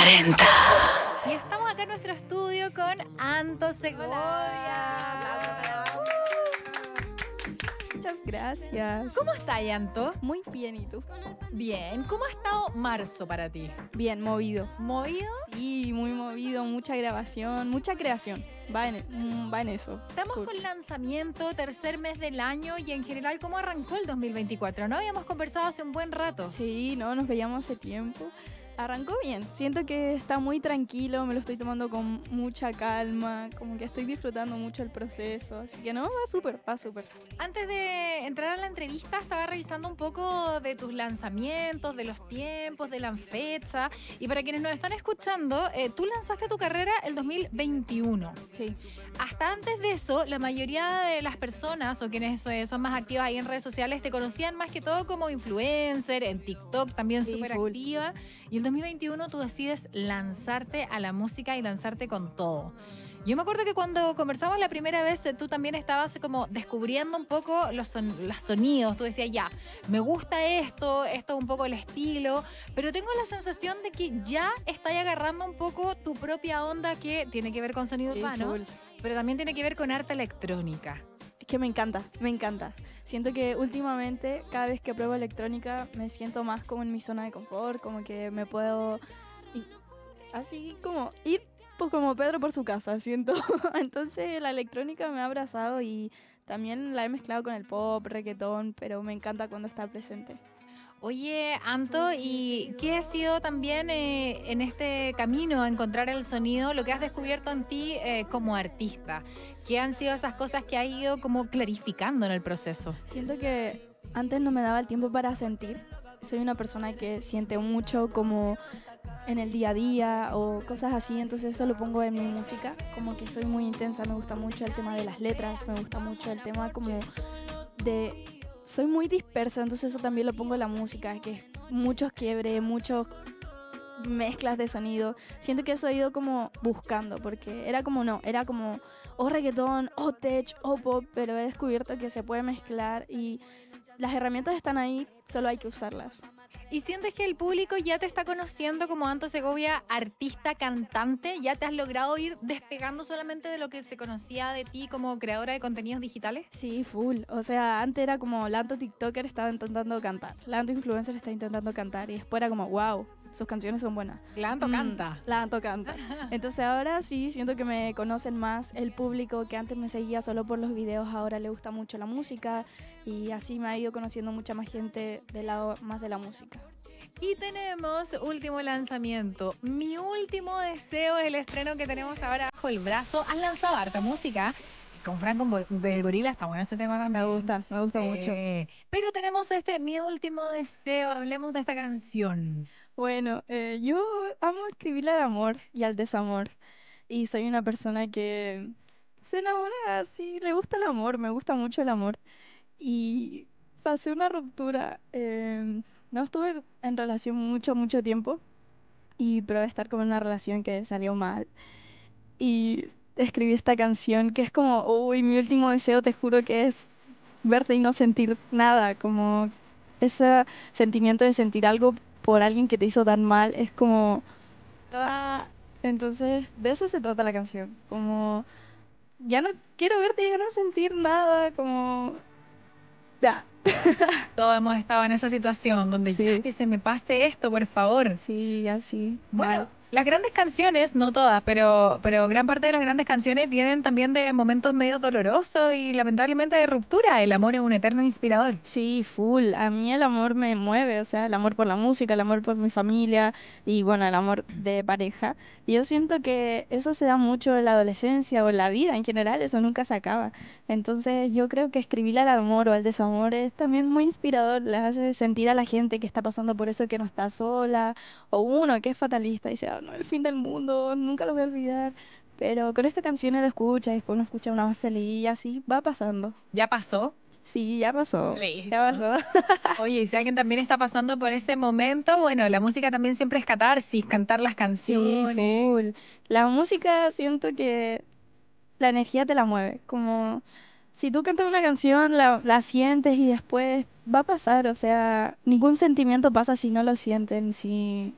40. Y estamos acá en nuestro estudio con Anto Segovia. Muchas gracias. ¿Cómo estás, Anto? Muy bien, ¿y tú? Bien. ¿Cómo ha estado marzo para ti? Bien, movido. ¿Movido? Sí, muy movido, mucha grabación, mucha creación. Va en eso. Estamos Full. con lanzamiento, tercer mes del año y en general, ¿cómo arrancó el 2024? ¿No? Habíamos conversado hace un buen rato. Sí, no, nos veíamos hace tiempo. Arrancó bien, siento que está muy tranquilo, me lo estoy tomando con mucha calma, como que estoy disfrutando mucho el proceso, así que no, va súper, va súper. Antes de entrar a la entrevista, estaba revisando un poco de tus lanzamientos, de los tiempos, de la fecha. Y para quienes nos están escuchando, tú lanzaste tu carrera el 2021. Sí. Hasta antes de eso, la mayoría de las personas o quienes son más activas ahí en redes sociales te conocían más que todo como influencer, en TikTok también Sí, súper full. activa. Y el 2021 tú decides lanzarte a la música y lanzarte con todo. Yo me acuerdo que cuando conversamos la primera vez, tú también estabas como descubriendo un poco los sonidos. Tú decías, ya, me gusta esto es un poco el estilo, pero tengo la sensación de que ya estás agarrando un poco tu propia onda que tiene que ver con sonido Sí, urbano, full. pero también tiene que ver con arte electrónica. Es que me encanta, me encanta. Siento que últimamente, cada vez que pruebo electrónica, me siento más como en mi zona de confort, como que me puedo así como ir pues, como Pedro por su casa, siento. Entonces la electrónica me ha abrazado y también la he mezclado con el pop, reggaetón, pero me encanta cuando está presente. Oye, Anto, ¿y qué ha sido también en este camino a encontrar el sonido, lo que has descubierto en ti como artista? ¿Qué han sido esas cosas que has ido como clarificando en el proceso? Siento que antes no me daba el tiempo para sentir. Soy una persona que siente mucho como en el día a día o cosas así, entonces eso lo pongo en mi música, como que soy muy intensa, me gusta mucho el tema de las letras, me gusta mucho el tema como de... Soy muy dispersa, entonces eso también lo pongo en la música, que es muchos quiebres, muchos mezclas de sonido. Siento que eso he ido como buscando, porque era como o reggaetón, o tech, o pop, pero he descubierto que se puede mezclar y las herramientas están ahí, solo hay que usarlas. ¿Y sientes que el público ya te está conociendo como Anto Segovia, artista, cantante? ¿Ya te has logrado ir despegando solamente de lo que se conocía de ti como creadora de contenidos digitales? Sí, full. O sea, antes era como Lanto TikToker estaba intentando cantar, Lanto Influencer está intentando cantar y después era como, wow, sus canciones son buenas. La Anto canta. Lanto canta. Entonces ahora sí, siento que me conocen más el público que antes me seguía solo por los videos, ahora le gusta mucho la música y así me ha ido conociendo mucha más gente del lado más de la música. Y tenemos último lanzamiento. Mi último deseo es el estreno que tenemos ahora bajo el brazo. Has lanzado harta música. Con Franco del Gorila está bueno ese tema también. Me gusta mucho. Pero tenemos Mi último deseo. Hablemos de esta canción. Bueno, yo amo escribirle al amor y al desamor. Y soy una persona que se enamora así, le gusta el amor, me gusta mucho el amor. Y pasé una ruptura. No estuve en relación mucho tiempo. Y probé estar con una relación que salió mal. Y escribí esta canción que es como, uy, mi último deseo, te juro que es verte y no sentir nada. Como ese sentimiento de sentir algo por alguien que te hizo tan mal es como... ah. Entonces, de eso se trata la canción. Como, ya no quiero verte, ya no sentir nada, como... Ya. Todos hemos estado en esa situación donde Sí. ya que se me pase esto, por favor. Sí, así. Bueno, mal. las grandes canciones, no todas, pero gran parte de las grandes canciones vienen también de momentos medio dolorosos y lamentablemente de ruptura. El amor es un eterno inspirador. Sí, full. A mí el amor me mueve, o sea, el amor por la música, el amor por mi familia y bueno, el amor de pareja. Y yo siento que eso se da mucho en la adolescencia o en la vida en general, eso nunca se acaba. Entonces yo creo que escribirle al amor o al desamor es también muy inspirador, les hace sentir a la gente que está pasando por eso que no está sola, o uno que es fatalista y dice, "Ah, no, el fin del mundo, nunca lo voy a olvidar." Pero con esta canción lo escucha y después uno escucha una más feliz y así va pasando. ¿Ya pasó? Sí, ya pasó. Listo. Ya pasó. Oye, y si alguien también está pasando por ese momento, bueno, la música también siempre es catarsis, cantar las Sí, canciones. full. La música siento que la energía te la mueve. Como si tú cantas una canción, la sientes y después va a pasar. O sea, ningún sentimiento pasa si no lo sienten. Si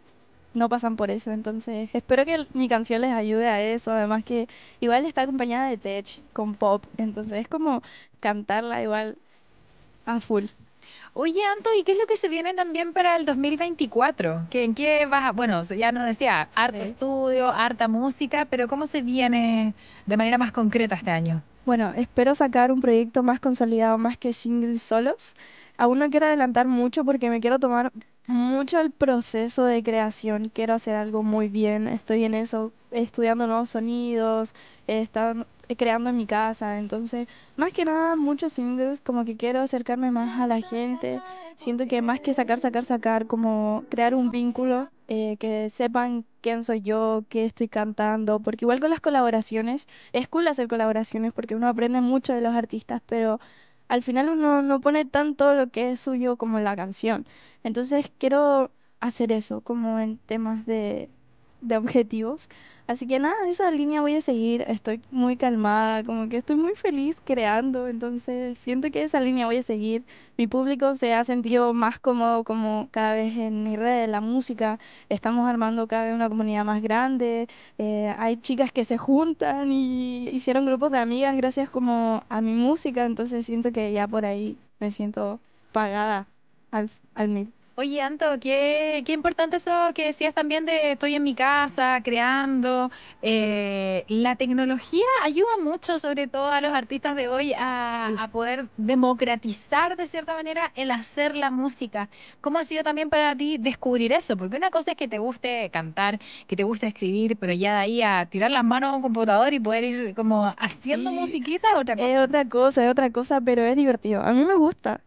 no pasan por eso. Entonces, espero que mi canción les ayude a eso. Además que igual está acompañada de tech con pop. Entonces, es como cantarla igual a full. Oye, Anto, ¿y qué es lo que se viene también para el 2024? ¿En qué vas a, bueno, ya nos decía, harto Sí. estudio, harta música, pero ¿cómo se viene de manera más concreta este año? Bueno, espero sacar un proyecto más consolidado, más que singles solos. Aún no quiero adelantar mucho porque me quiero tomar mucho el proceso de creación. Quiero hacer algo muy bien. Estoy en eso, estudiando nuevos sonidos, creando en mi casa. Entonces, más que nada, muchos singles, como que quiero acercarme más a la gente. Siento que más que sacar, como crear un vínculo, que sepan quién soy yo, qué estoy cantando. Porque igual con las colaboraciones. Es cool hacer colaboraciones porque uno aprende mucho de los artistas, pero al final uno no pone tanto lo que es suyo como en la canción. Entonces quiero hacer eso, como en temas de objetivos. Así que nada, esa línea voy a seguir. Estoy muy calmada, como que estoy muy feliz creando. Entonces siento que esa línea voy a seguir. Mi público se ha sentido más cómodo como cada vez en mi red, la música. Estamos armando cada vez una comunidad más grande. Hay chicas que se juntan y hicieron grupos de amigas gracias como a mi música, entonces siento que ya por ahí me siento pagada al mil. Oye, Anto, qué importante eso que decías también de estoy en mi casa creando. La tecnología ayuda mucho, sobre todo a los artistas de hoy, a poder democratizar de cierta manera el hacer la música. ¿Cómo ha sido también para ti descubrir eso? Porque una cosa es que te guste cantar, que te guste escribir, pero ya de ahí a tirar las manos a un computador y poder ir como haciendo Sí, musiquita, otra cosa. es otra cosa, pero es divertido. A mí me gusta.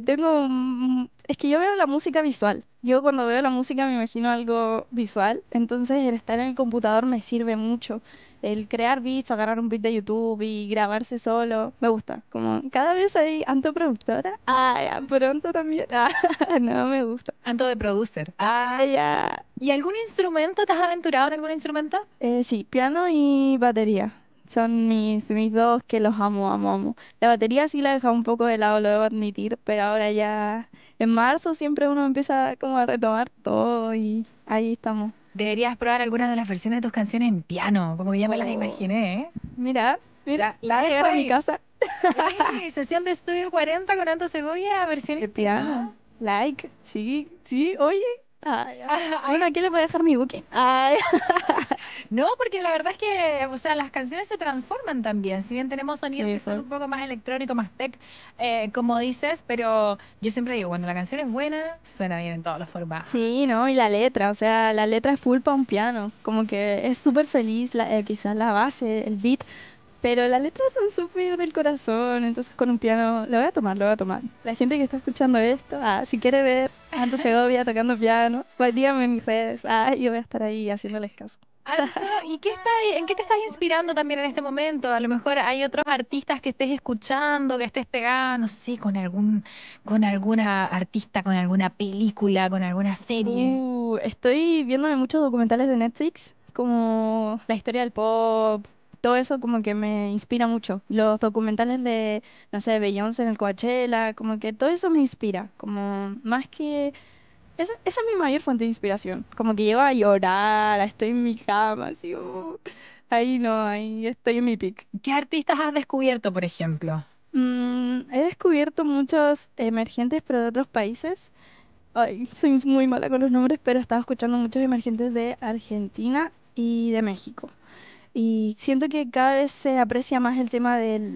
Es que yo veo la música visual. Yo cuando veo la música me imagino algo visual, entonces el estar en el computador me sirve mucho. El crear beats, agarrar un beat de YouTube y grabarse solo, me gusta. Como cada vez hay Anto productora. Ah, ya, pronto también. Ah, no, me gusta. Anto de producer. Ah, ya. ¿Y algún instrumento? ¿Te has aventurado en algún instrumento? Sí, piano y batería. Son mis dos que los amo, amo, amo. La batería sí la he dejado un poco de lado, lo debo admitir, pero ahora ya en marzo siempre uno empieza como a retomar todo y ahí estamos. Deberías probar algunas de las versiones de tus canciones en piano, como que ya me las Oh, imaginé, ¿eh? mira, mira, La va a dejo llegar a mi ahí. casa Sesión de estudio 40 con Anto Segovia, versión de inspirada. piano. Like, sí, sí, oye. Ah, ya. Bueno, Ay, aquí les voy a dejar mi booking. Ay, no, porque la verdad es que, o sea, las canciones se transforman también. Si bien tenemos sonidos sí, que son fue. un poco más electrónicos, más tech, como dices, pero yo siempre digo, cuando la canción es buena, suena bien en todos los formatos. Sí, ¿no? Y la letra, o sea, la letra es full para un piano, como que es súper feliz, quizás la base, el beat, pero las letras son súper del corazón, entonces con un piano lo voy a tomar, lo voy a tomar. La gente que está escuchando esto, si quiere ver a Anto Segovia tocando piano, pues díganme en mis redes, yo voy a estar ahí haciéndoles caso. Anto, ¿y en qué te estás inspirando también en este momento? A lo mejor hay otros artistas que estés escuchando, que estés pegada, no sé, con alguna artista, con alguna película, con alguna serie. Estoy viéndome muchos documentales de Netflix, como la historia del pop, todo eso como que me inspira mucho. Los documentales de, no sé, Beyoncé en el Coachella, como que todo eso me inspira, como más que... esa es mi mayor fuente de inspiración, como que llego a llorar, estoy en mi cama, así, ahí no, ahí estoy en mi pic. ¿Qué artistas has descubierto, por ejemplo? He descubierto muchos emergentes, pero de otros países. Ay, soy muy mala con los nombres, pero estaba escuchando muchos emergentes de Argentina y de México. Y siento que cada vez se aprecia más el tema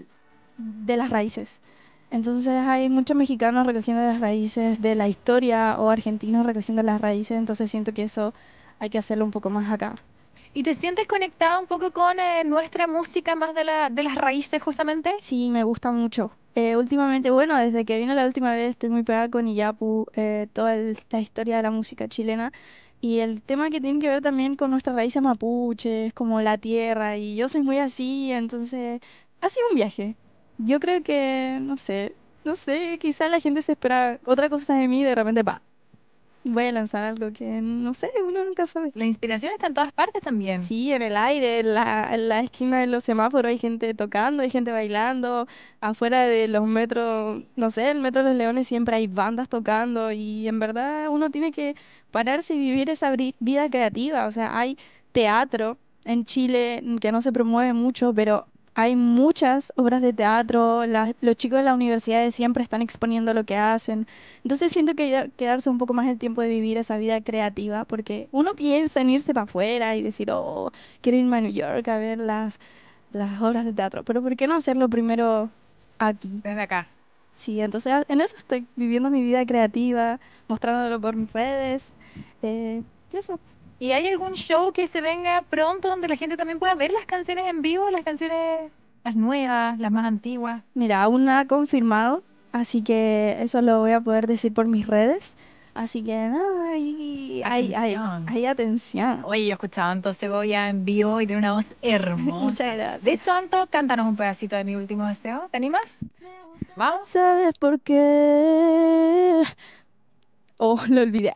de las raíces. Entonces hay muchos mexicanos recogiendo las raíces de la historia o argentinos recogiendo las raíces, entonces siento que eso hay que hacerlo un poco más acá. ¿Y te sientes conectada un poco con nuestra música más de las raíces, justamente? Sí, me gusta mucho. Últimamente, bueno, desde que vino la última vez estoy muy pegada con Iyapu, toda la historia de la música chilena y el tema que tiene que ver también con nuestras raíces mapuches, como la tierra, y yo soy muy así, entonces ha sido un viaje. Yo creo que, no sé, quizás la gente se espera otra cosa de mí y de repente, pa. voy a lanzar algo que no sé, uno nunca sabe. La inspiración está en todas partes también. Sí, en el aire, en la esquina de los semáforos hay gente tocando, hay gente bailando, afuera de los metros, no sé, el Metro de los Leones siempre hay bandas tocando y en verdad uno tiene que pararse y vivir esa vida creativa. O sea, hay teatro en Chile que no se promueve mucho, pero hay muchas obras de teatro, los chicos de las universidades siempre están exponiendo lo que hacen. Entonces siento que quedarse un poco más el tiempo de vivir esa vida creativa, porque uno piensa en irse para afuera y decir, oh, quiero irme a New York a ver las obras de teatro, pero ¿por qué no hacerlo primero aquí? Desde acá. Sí, entonces en eso estoy viviendo mi vida creativa, mostrándolo por mis redes, y eso. ¿Y hay algún show que se venga pronto donde la gente también pueda ver las canciones en vivo, las canciones, las nuevas, las más antiguas? Mira, aún nada confirmado, así que eso lo voy a poder decir por mis redes. Así que nada, Atención. hay atención. Oye, yo he escuchado a Anto Segovia en vivo y tiene una voz hermosa. Muchas gracias. De hecho, Anto, cántanos un pedacito de Mi Último Deseo. ¿Te animas? Vamos. ¿Sabes por qué? Oh, lo olvidé.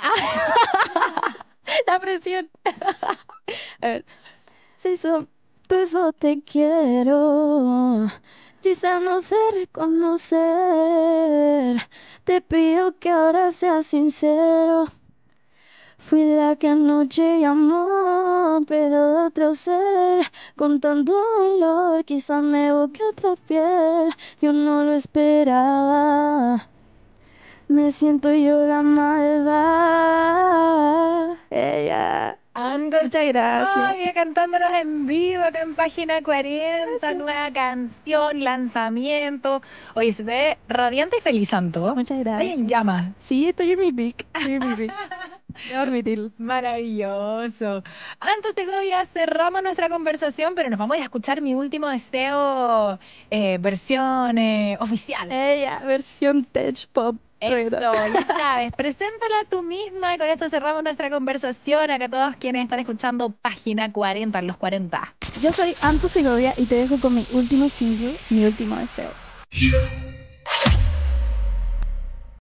La presión. A ver. Se hizo, eso te quiero. Quizás no sé reconocer. Te pido que ahora seas sincero. Fui la que anoche llamó, pero de otro ser. Con tanto dolor, quizás me busque otra piel. Yo no lo esperaba. Me siento yo la malvada. Ella. Anto Muchas gracias. Segovia cantándonos en vivo acá en Página 40, nueva canción, lanzamiento. Oye, se te ve radiante y feliz, Anto. Muchas Estás gracias. en llamas. Sí, estoy en mi pick. Estoy en mi pick. Debo admitirlo. Maravilloso. Antes de que ya cerramos nuestra conversación, pero nos vamos a ir a escuchar Mi Último Deseo, versión oficial. Ella, versión tech pop. Eso, ya sabes, preséntala tú misma y con esto cerramos nuestra conversación. Acá todos quienes están escuchando Página 40, los 40. Yo soy Anto Segovia y te dejo con mi último single, Mi Último Deseo.